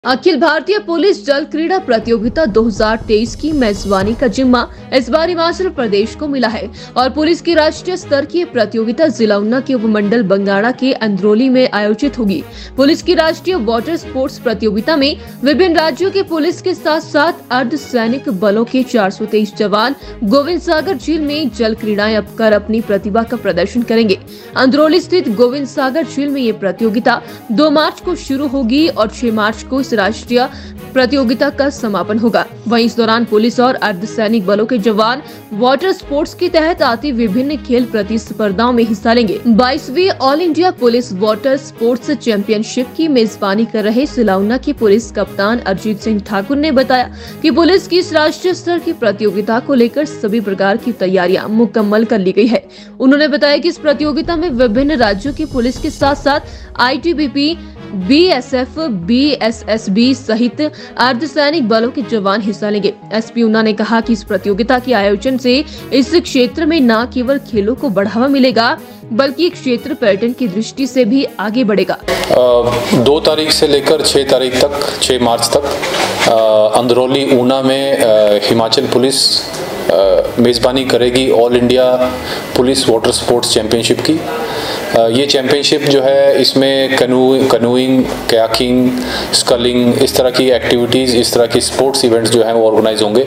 Akhil Bharatiya police जल क्रीड़ा प्रतियोगिता 2023 की मेजबानी का जिम्मा इस बार हिमाचल प्रदेश को मिला है और पुलिस की राष्ट्रीय स्तर की प्रतियोगिता जिला ऊना के उपमंडल बंगाणा के अंद्रोली में आयोजित होगी। पुलिस की राष्ट्रीय वाटर स्पोर्ट्स प्रतियोगिता में विभिन्न राज्यों के पुलिस के साथ साथ अर्धसैनिक बलों के 423 जवान गोविंद सागर झील में जल क्रीड़ाएं कर अपनी प्रतिभा का प्रदर्शन करेंगे। अंद्रोली स्थित गोविंद सागर झील में ये प्रतियोगिता 2 मार्च को शुरू होगी और 6 मार्च को राष्ट्रीय प्रतियोगिता का समापन होगा। वहीं इस दौरान पुलिस और अर्धसैनिक बलों के जवान वाटर स्पोर्ट्स के तहत आती विभिन्न खेल प्रतिस्पर्धाओं में हिस्सा लेंगे। 22वीं all India police water sports championship की मेजबानी कर रहे जिला ऊना के पुलिस कप्तान अरिजीत सिंह ठाकुर ने बताया कि पुलिस की इस राष्ट्रीय स्तर की प्रतियोगिता को लेकर सभी प्रकार की तैयारियां मुकम्मल कर ली गई है। उन्होंने बताया कि इस प्रतियोगिता में विभिन्न राज्यों की पुलिस के साथ साथ आईटीबीपी, बीएसएफ, बीएसएसबी सहित अर्धसैनिक बलों के जवान हिस्सा लेंगे। एसपी ऊना ने कहा कि इस प्रतियोगिता के आयोजन से इस क्षेत्र में न केवल खेलों को बढ़ावा मिलेगा बल्कि क्षेत्र पर्यटन की दृष्टि से भी आगे बढ़ेगा। 2 तारीख से लेकर 6 तारीख तक 6 मार्च तक अंदरौली ऊना में हिमाचल पुलिस मेज़बानी करेगी all India police water sports championship की। ये चैंपियनशिप जो है इसमें कनूइंग, कयाकिंग, स्कलिंग, इस तरह की एक्टिविटीज़, इस तरह की स्पोर्ट्स इवेंट्स जो हैं वो ऑर्गेनाइज होंगे।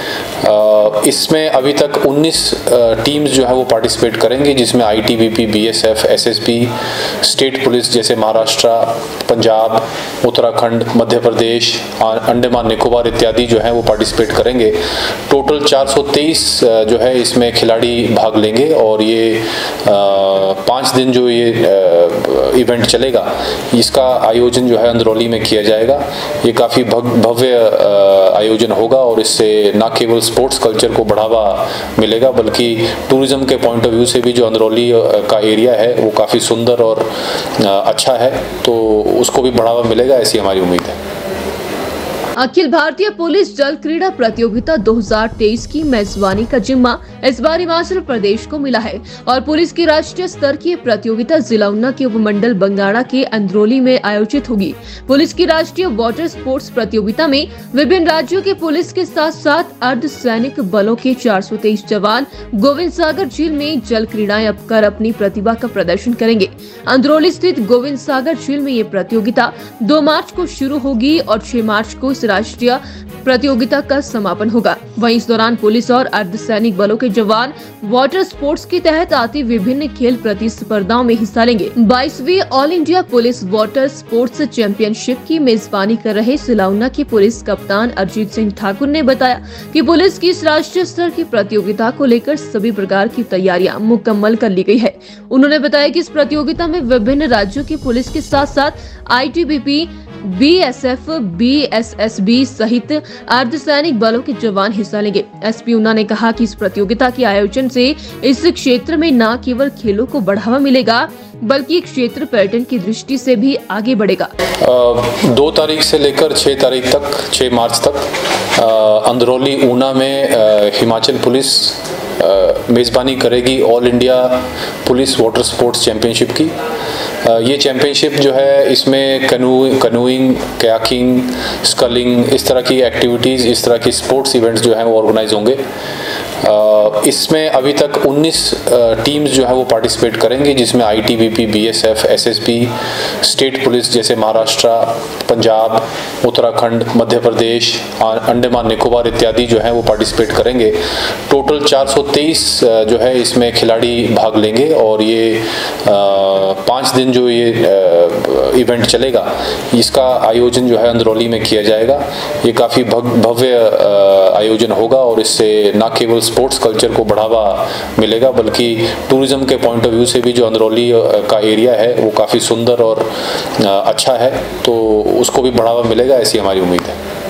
इसमें अभी तक 19 टीम्स जो है वो पार्टिसिपेट करेंगी, जिसमें ITBP, BSF, SSB, state police जैसे महाराष्ट्र, पंजाब, उत्तराखंड, मध्य प्रदेश, अंडमान निकोबार इत्यादि जो हैं वो पार्टिसिपेट करेंगे। टोटल 423 जो है इसमें खिलाड़ी भाग लेंगे और ये 5 दिन जो ये इवेंट चलेगा इसका आयोजन जो है अंदरौली में किया जाएगा। ये काफ़ी भव्य आयोजन होगा और इससे न केवल स्पोर्ट्स कल्चर को बढ़ावा मिलेगा बल्कि टूरिज्म के पॉइंट ऑफ व्यू से भी जो अंदरौली का एरिया है वो काफ़ी सुंदर और अच्छा है, तो उसको भी बढ़ावा मिलेगा, ऐसी हमारी उम्मीद है। अखिल भारतीय पुलिस जल क्रीड़ा प्रतियोगिता 2023 की मेजबानी का जिम्मा इस बार हिमाचल प्रदेश को मिला है और पुलिस की राष्ट्रीय स्तर की प्रतियोगिता जिला ऊना के उपमंडल बंगाणा के अंद्रोली में आयोजित होगी। पुलिस की राष्ट्रीय वाटर स्पोर्ट्स प्रतियोगिता में विभिन्न राज्यों के पुलिस के साथ साथ अर्धसैनिक बलों के 423 जवान गोविंद सागर झील में जल क्रीड़ाएं कर अपनी प्रतिभा का प्रदर्शन करेंगे। अंद्रोली स्थित गोविंद सागर झील में ये प्रतियोगिता 2 मार्च को शुरू होगी और 6 मार्च को राष्ट्रीय प्रतियोगिता का समापन होगा। वहीं इस दौरान पुलिस और अर्धसैनिक बलों के जवान वाटर स्पोर्ट्स के तहत आती विभिन्न खेल प्रतिस्पर्धाओं में हिस्सा लेंगे। 22वीं all India police water sports championship की मेजबानी कर रहे जिला ऊना के पुलिस कप्तान अरिजीत सिंह ठाकुर ने बताया कि पुलिस की इस राष्ट्रीय स्तर की प्रतियोगिता को लेकर सभी प्रकार की तैयारियां मुकम्मल कर ली गई है। उन्होंने बताया कि इस प्रतियोगिता में विभिन्न राज्यों की पुलिस के साथ साथ आईटीबीपी, बीएसएफ, बीएसएसबी सहित अर्धसैनिक बलों के जवान हिस्सा लेंगे। एसपी ऊना ने कहा कि इस प्रतियोगिता के आयोजन से इस क्षेत्र में न केवल खेलों को बढ़ावा मिलेगा बल्कि क्षेत्र पर्यटन की दृष्टि से भी आगे बढ़ेगा। 2 तारीख से लेकर 6 तारीख तक 6 मार्च तक अंदरौली ऊना में हिमाचल पुलिस मेज़बानी करेगी all India police water sports championship की। ये चैंपियनशिप जो है इसमें कनूइंग, कयाकिंग, स्कलिंग, इस तरह की एक्टिविटीज़, इस तरह की स्पोर्ट्स इवेंट्स जो हैं वो ऑर्गेनाइज होंगे। इसमें अभी तक 19 टीम्स जो है वो पार्टिसिपेट करेंगी, जिसमें ITBP, BSF, SSB, state police जैसे महाराष्ट्र, पंजाब, उत्तराखंड, मध्य प्रदेश, अंडमान निकोबार इत्यादि जो हैं वो पार्टिसिपेट करेंगे। टोटल 423 जो है इसमें खिलाड़ी भाग लेंगे और ये 5 दिन जो ये इवेंट चलेगा इसका आयोजन जो है अंदरौली में किया जाएगा। ये काफ़ी भव्य आयोजन होगा और इससे न केवल स्पोर्ट्स कल्चर को बढ़ावा मिलेगा बल्कि टूरिज्म के पॉइंट ऑफ व्यू से भी जो अंदरौली का एरिया है वो काफ़ी सुंदर और अच्छा है, तो उसको भी बढ़ावा मिलेगा, ऐसी हमारी उम्मीद है।